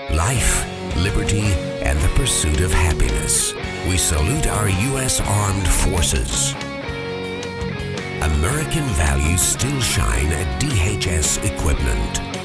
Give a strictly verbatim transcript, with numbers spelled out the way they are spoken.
life, liberty, and the pursuit of happiness. We salute our U S Armed Forces. American values still shine at D H S Equipment.